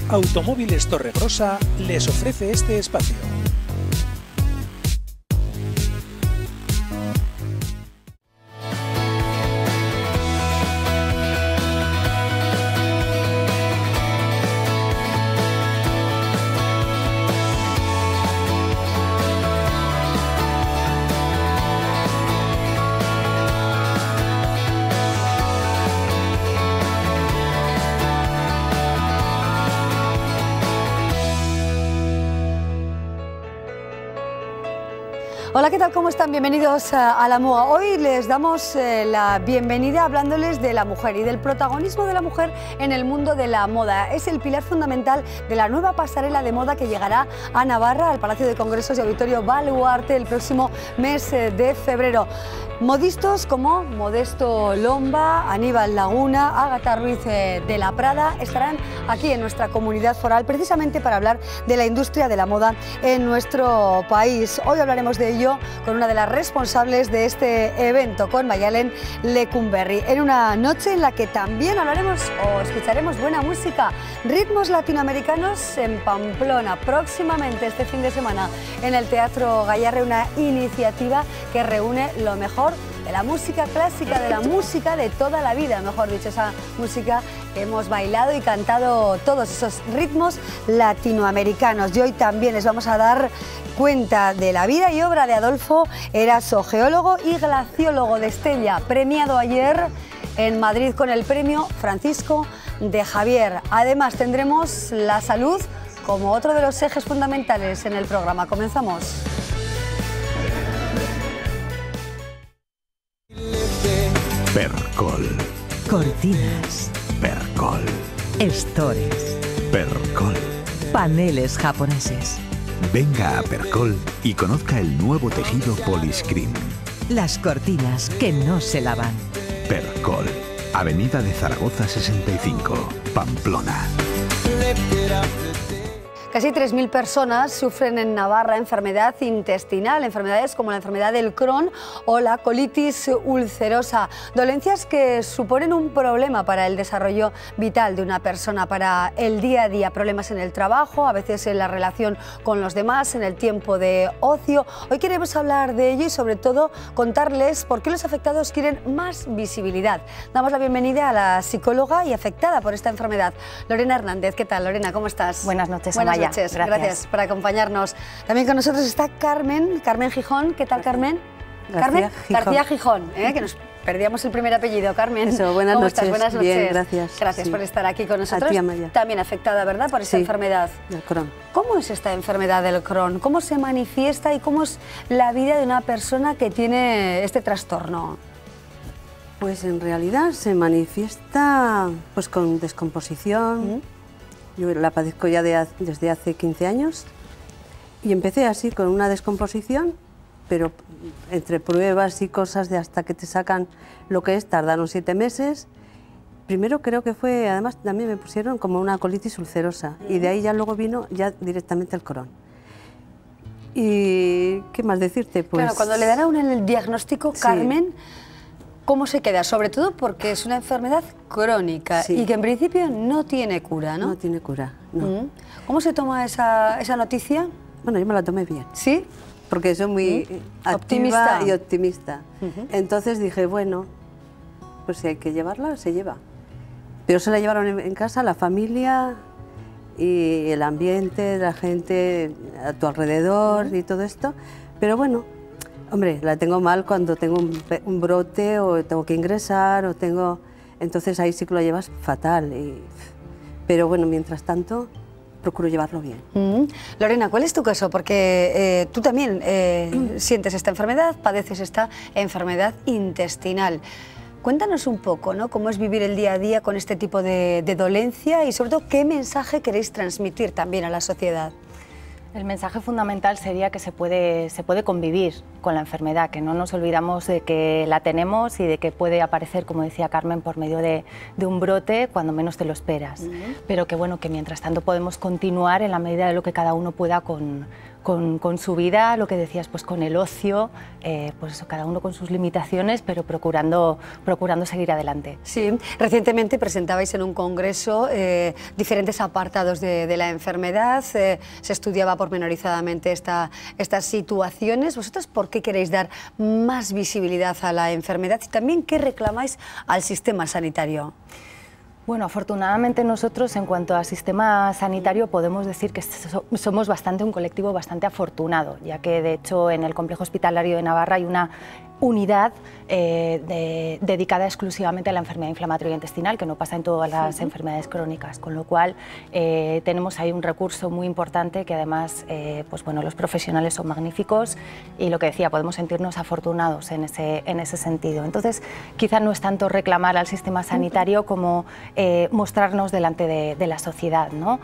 Automóviles Torregrosa les ofrece este espacio. Hola, ¿qué tal? ¿Cómo están? Bienvenidos a La Muga. Hoy les damos la bienvenida hablándoles de la mujer y del protagonismo de la mujer en el mundo de la moda. Es el pilar fundamental de la nueva pasarela de moda que llegará a Navarra, al Palacio de Congresos y Auditorio Baluarte, el próximo mes de febrero. Modistos como Modesto Lomba, Aníbal Laguna, Ágata Ruiz de la Prada estarán aquí en nuestra comunidad foral precisamente para hablar de la industria de la moda en nuestro país. Hoy hablaremos de ello con una de las responsables de este evento, con Mayalen Lecumberri, en una noche en la que también hablaremos o escucharemos buena música, ritmos latinoamericanos en Pamplona, próximamente este fin de semana en el Teatro Gayarre, una iniciativa que reúne lo mejor de la música clásica, de la música de toda la vida, mejor dicho, esa música que hemos bailado y cantado, todos esos ritmos latinoamericanos. Y hoy también les vamos a dar cuenta de la vida y obra de Adolfo Eraso, geólogo y glaciólogo de Estella, premiado ayer en Madrid con el premio Francisco de Javier. Además tendremos la salud como otro de los ejes fundamentales en el programa. Comenzamos. Percol. Cortinas. Percol. Estores. Percol. Paneles japoneses. Venga a Percol y conozca el nuevo tejido Poliscreen. Las cortinas que no se lavan. Percol. Avenida de Zaragoza 65, Pamplona. Casi 3.000 personas sufren en Navarra enfermedad intestinal, enfermedades como la enfermedad del Crohn o la colitis ulcerosa, dolencias que suponen un problema para el desarrollo vital de una persona, para el día a día, problemas en el trabajo, a veces en la relación con los demás, en el tiempo de ocio. Hoy queremos hablar de ello y sobre todo contarles por qué los afectados quieren más visibilidad. Damos la bienvenida a la psicóloga y afectada por esta enfermedad, Lorena Hernández. ¿Qué tal, Lorena? ¿Cómo estás? Buenas noches, Buenas Amaya. noches, gracias por acompañarnos. También con nosotros está Carmen Gijón. ¿Qué tal, Carmen? García Gijón, que nos perdíamos el primer apellido. Carmen, eso, buenas ¿cómo noches? estás? Buenas noches. Bien, gracias. Gracias por estar aquí con nosotros. A ti, Amaya. También afectada, ¿verdad?, por esta enfermedad. Del Crohn. ¿Cómo es esta enfermedad del Crohn? ¿Cómo se manifiesta y cómo es la vida de una persona que tiene este trastorno? Pues en realidad se manifiesta pues con descomposición. Yo la padezco ya desde hace 15 años y empecé así con una descomposición, pero entre pruebas y cosas de hasta que te sacan lo que es, tardaron 7 meses. Primero creo que fue, además también me pusieron como una colitis ulcerosa y de ahí ya luego vino ya directamente el Crohn. ¿Y qué más decirte? Pues, claro, cuando le dan a uno el diagnóstico, Carmen, ¿cómo se queda? Sobre todo porque es una enfermedad crónica y que en principio no tiene cura, ¿no? No tiene cura, no. ¿Cómo se toma esa noticia? Bueno, yo me la tomé bien. ¿Sí? Porque soy muy activa y optimista. Entonces dije, bueno, pues si hay que llevarla, se lleva. Pero se la llevaron en casa, la familia y el ambiente, la gente a tu alrededor y todo esto. Pero bueno, hombre, la tengo mal cuando tengo un brote o tengo que ingresar o tengo... Entonces ahí sí que lo llevas fatal. Pero bueno, mientras tanto, procuro llevarlo bien. Lorena, ¿cuál es tu caso? Porque tú también sientes esta enfermedad, padeces esta enfermedad intestinal. Cuéntanos un poco, ¿no?, cómo es vivir el día a día con este tipo de dolencia y sobre todo qué mensaje queréis transmitir también a la sociedad. El mensaje fundamental sería que se puede convivir con la enfermedad, que no nos olvidamos de que la tenemos y de que puede aparecer, como decía Carmen, por medio de un brote cuando menos te lo esperas. Pero que bueno, que mientras tanto podemos continuar en la medida de lo que cada uno pueda con su vida, lo que decías, pues con el ocio, pues eso, cada uno con sus limitaciones, pero procurando seguir adelante. Sí, recientemente presentabais en un congreso diferentes apartados de la enfermedad, se estudiaba pormenorizadamente estas situaciones. ¿Vosotros por qué queréis dar más visibilidad a la enfermedad y también qué reclamáis al sistema sanitario? Bueno, afortunadamente nosotros en cuanto al sistema sanitario podemos decir que somos un colectivo bastante afortunado, ya que de hecho en el Complejo Hospitalario de Navarra hay una unidad dedicada exclusivamente a la enfermedad inflamatoria intestinal, que no pasa en todas las enfermedades crónicas, con lo cual tenemos ahí un recurso muy importante que además pues bueno, los profesionales son magníficos y lo que decía, podemos sentirnos afortunados en ese sentido. Entonces quizá no es tanto reclamar al sistema sanitario como mostrarnos delante de la sociedad, ¿no?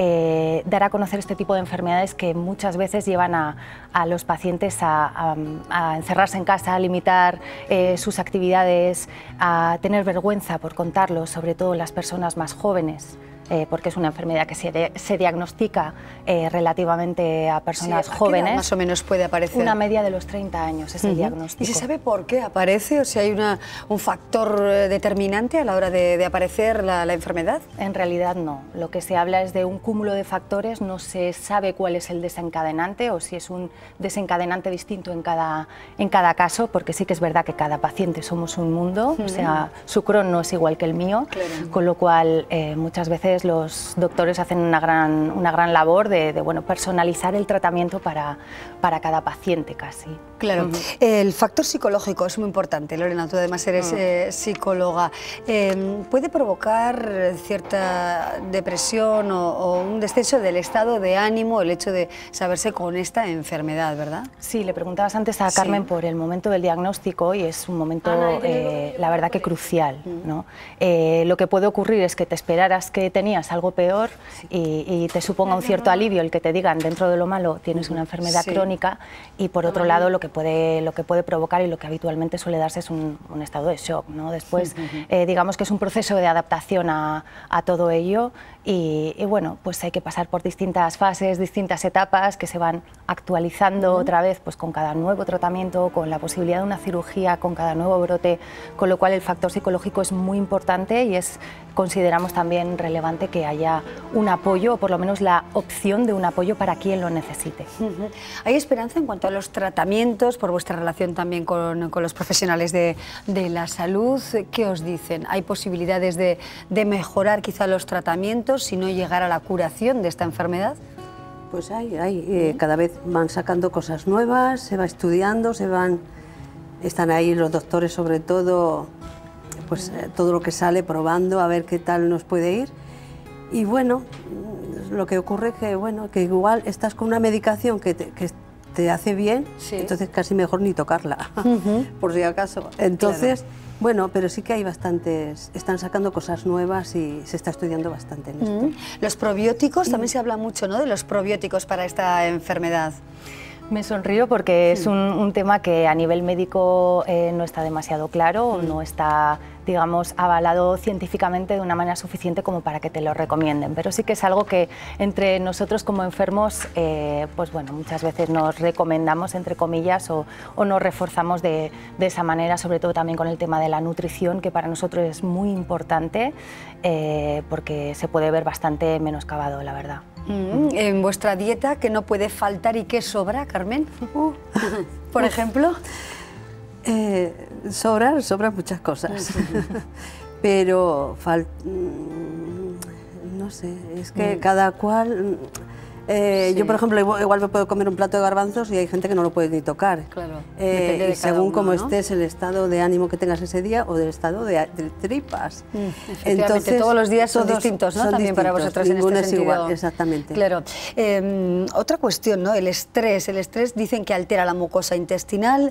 Dar a conocer este tipo de enfermedades que muchas veces llevan a los pacientes a encerrarse en casa, a limitar sus actividades, a tener vergüenza por contarlo, sobre todo las personas más jóvenes. Porque es una enfermedad que se diagnostica relativamente a personas jóvenes. ¿A qué edad más o menos puede aparecer? Una media de los 30 años es el diagnóstico. ¿Y se sabe por qué aparece? O sea, ¿hay un factor determinante a la hora de aparecer la enfermedad? En realidad no. Lo que se habla es de un cúmulo de factores, no se sabe cuál es el desencadenante o si es un desencadenante distinto en cada caso, porque sí que es verdad que cada paciente somos un mundo, o sea, su Crohn no es igual que el mío, con lo cual muchas veces los doctores hacen una gran labor de bueno, personalizar el tratamiento para cada paciente casi. Claro, el factor psicológico es muy importante. Lorena, tú además eres psicóloga. ¿Puede provocar cierta depresión o un descenso del estado de ánimo el hecho de saberse con esta enfermedad, verdad? Sí, le preguntabas antes a Carmen por el momento del diagnóstico y es un momento, la verdad que crucial, ¿no? Lo que puede ocurrir es que te esperaras que tenías algo peor y te suponga un cierto alivio el que te digan dentro de lo malo tienes una enfermedad crónica y por otro lado lo que puede provocar y lo que habitualmente suele darse es un estado de shock, ¿no? Después digamos que es un proceso de adaptación a todo ello y bueno, pues hay que pasar por distintas fases, distintas etapas que se van actualizando otra vez pues con cada nuevo tratamiento, con la posibilidad de una cirugía, con cada nuevo brote, con lo cual el factor psicológico es muy importante y consideramos también relevante que haya un apoyo o por lo menos la opción de un apoyo para quien lo necesite. ¿Hay esperanza en cuanto a los tratamientos, por vuestra relación también con los profesionales de la salud? ¿Qué os dicen? ¿Hay posibilidades de mejorar quizá los tratamientos si no llegar a la curación de esta enfermedad? Pues cada vez van sacando cosas nuevas, se va estudiando, están ahí los doctores sobre todo, pues todo lo que sale probando a ver qué tal nos puede ir. Y bueno, lo que ocurre que igual estás con una medicación que te hace bien, entonces casi mejor ni tocarla, por si acaso. Entonces, bueno, pero sí que hay bastantes, están sacando cosas nuevas y se está estudiando bastante en esto. Los probióticos, también se habla mucho, ¿no?, de los probióticos para esta enfermedad. Me sonrío porque es un tema que a nivel médico no está demasiado claro, no está, digamos, avalado científicamente de una manera suficiente como para que te lo recomienden, pero sí que es algo que entre nosotros como enfermos, pues bueno, muchas veces nos recomendamos, entre comillas, o nos reforzamos de esa manera, sobre todo también con el tema de la nutrición, que para nosotros es muy importante porque se puede ver bastante menoscabado, la verdad. En vuestra dieta, ¿qué no puede faltar y qué sobra, Carmen? Por ejemplo. Sobran muchas cosas, pero no sé, es que cada cual... Yo, por ejemplo, igual me puedo comer un plato de garbanzos y hay gente que no lo puede ni tocar. Claro, según cómo estés, el estado de ánimo que tengas ese día o del estado de tripas. Entonces, todos los días son distintos, ¿no? También distintos, para vosotros en este sentido. Igual, exactamente. Claro. Otra cuestión, ¿no? El estrés. El estrés dicen que altera la mucosa intestinal.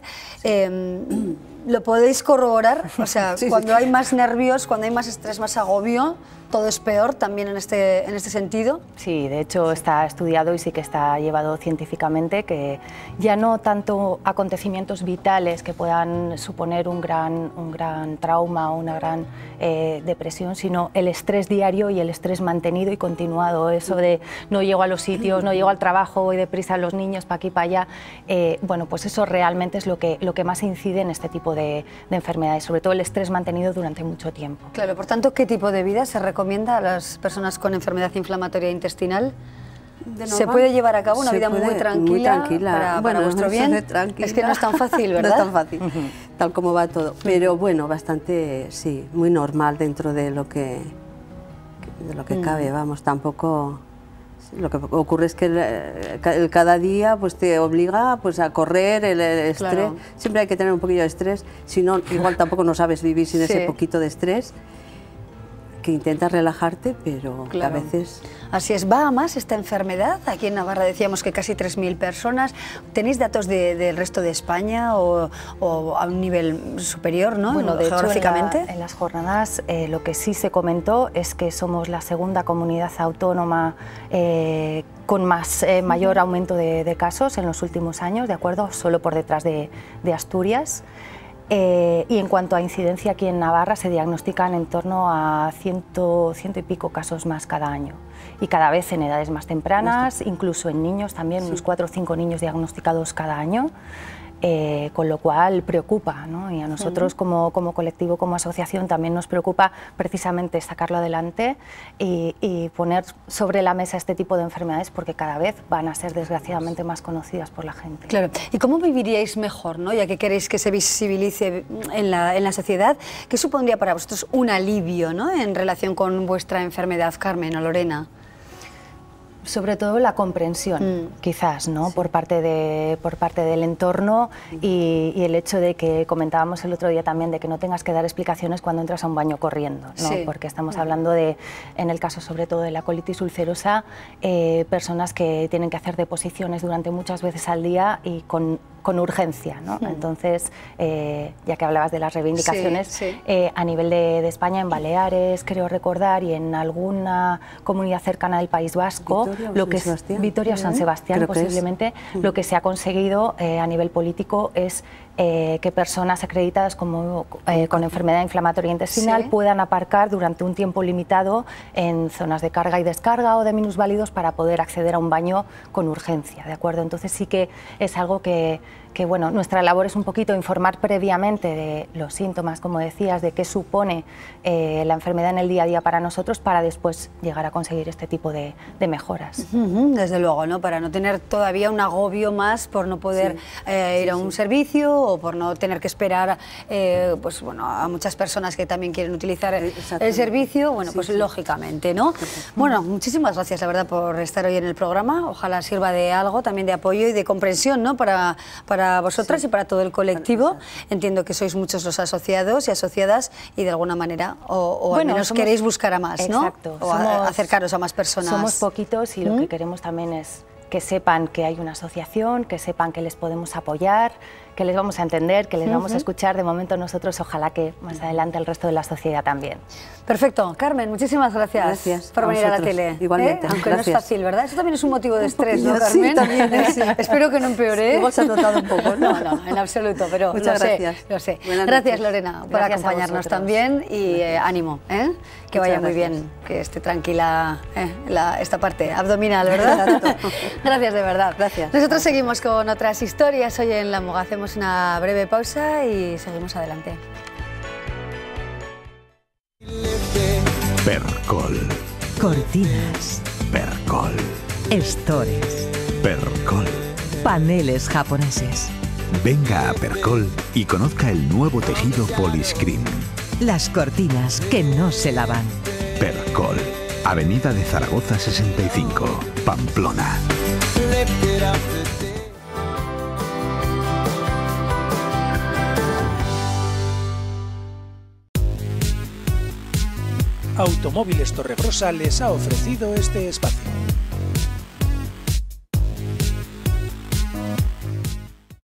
¿Lo podéis corroborar? O sea, cuando hay más nervios, cuando hay más estrés, más agobio, todo es peor también en este sentido. Sí, de hecho está estudiado y sí que está llevado científicamente, que ya no tanto acontecimientos vitales que puedan suponer un gran trauma o una gran depresión, sino el estrés diario y el estrés mantenido y continuado, eso de no llego a los sitios, no llego al trabajo, voy deprisa a los niños, para aquí, para allá, bueno, pues eso realmente es lo que más incide en este tipo de enfermedades, sobre todo el estrés mantenido durante mucho tiempo. Claro, por tanto, ¿qué tipo de vida se recomienda a las personas con enfermedad inflamatoria intestinal? ¿Se puede llevar a cabo una vida muy tranquila para vuestro bien? Es que no es tan fácil, ¿verdad? No es tan fácil, tal como va todo. Pero bueno, bastante, sí, muy normal dentro de lo que cabe, vamos, tampoco... Lo que ocurre es que cada día pues te obliga pues a correr, el estrés. Claro. Siempre hay que tener un poquillo de estrés, si no, igual tampoco no sabes vivir sin ese poquito de estrés, que intentas relajarte, pero a veces... Así es, ¿va a más esta enfermedad? Aquí en Navarra decíamos que casi 3.000 personas. ¿Tenéis datos del resto de España o a un nivel superior, ¿no? Bueno, de geográficamente. Hecho, en las jornadas lo que sí se comentó es que somos la segunda comunidad autónoma con mayor aumento de casos en los últimos años, ¿de acuerdo? Solo por detrás de Asturias. Y en cuanto a incidencia, aquí en Navarra se diagnostican en torno a ciento y pico casos más cada año, y cada vez en edades más tempranas, incluso en niños también, unos 4 o 5 niños diagnosticados cada año. Con lo cual preocupa, ¿no? Y a nosotros como colectivo, como asociación, también nos preocupa precisamente sacarlo adelante y poner sobre la mesa este tipo de enfermedades, porque cada vez van a ser desgraciadamente más conocidas por la gente. Claro. ¿Y cómo viviríais mejor, ¿no? Ya que queréis que se visibilice en la sociedad? ¿Qué supondría para vosotros un alivio, ¿no? En relación con vuestra enfermedad, Carmen o Lorena? Sobre todo la comprensión, quizás, ¿no? Por parte del entorno y el hecho de que comentábamos el otro día también de que no tengas que dar explicaciones cuando entras a un baño corriendo, ¿no? Porque estamos hablando de, en el caso sobre todo de la colitis ulcerosa, personas que tienen que hacer deposiciones durante muchas veces al día y con urgencia, ¿no? Entonces, ya que hablabas de las reivindicaciones, a nivel de España, en Baleares, creo recordar, y en alguna comunidad cercana del País Vasco, Vitoria o San Sebastián, posiblemente, lo que se ha conseguido a nivel político es que personas acreditadas con enfermedad inflamatoria intestinal puedan aparcar durante un tiempo limitado en zonas de carga y descarga o de minusválidos para poder acceder a un baño con urgencia, ¿de acuerdo? Entonces sí que es algo que bueno, nuestra labor es un poquito informar previamente de los síntomas, como decías, de qué supone la enfermedad en el día a día para nosotros, para después llegar a conseguir este tipo de mejoras. Desde luego, ¿no? Para no tener todavía un agobio más por no poder ir a un servicio o por no tener que esperar pues, bueno, a muchas personas que también quieren utilizar el servicio, bueno, pues lógicamente, ¿no? Bueno, muchísimas gracias, la verdad, por estar hoy en el programa. Ojalá sirva de algo, también de apoyo y de comprensión, ¿no? Para vosotras y para todo el colectivo. Entiendo que sois muchos los asociados y asociadas y de alguna manera, o bueno, al menos queréis buscar a más, ¿no? Exacto. O acercaros a más personas. Somos poquitos y lo que queremos también es que sepan que hay una asociación, que sepan que les podemos apoyar, que les vamos a entender, que les vamos a escuchar. De momento nosotros, ojalá que más adelante el resto de la sociedad también. Perfecto. Carmen, muchísimas gracias por venir a la tele. Igualmente. Aunque no es fácil, ¿verdad? Eso también es un motivo de estrés, ¿no, Carmen? Sí, también. Espero que no empeore. Igual se ha notado un poco, ¿no? No, en absoluto, pero muchas gracias. Lo sé. Gracias, Lorena, por acompañarnos también y ánimo, que vaya muy bien, que esté tranquila esta parte abdominal, ¿verdad? Gracias, de verdad. Gracias. Nosotros seguimos con otras historias hoy en La Muga. Hacemos una breve pausa y seguimos adelante. Percol. Cortinas. Percol. Estores. Percol. Paneles japoneses. Venga a Percol y conozca el nuevo tejido Poliscreen. Las cortinas que no se lavan. Percol. Avenida de Zaragoza 65, Pamplona. Automóviles Torregrosa les ha ofrecido este espacio.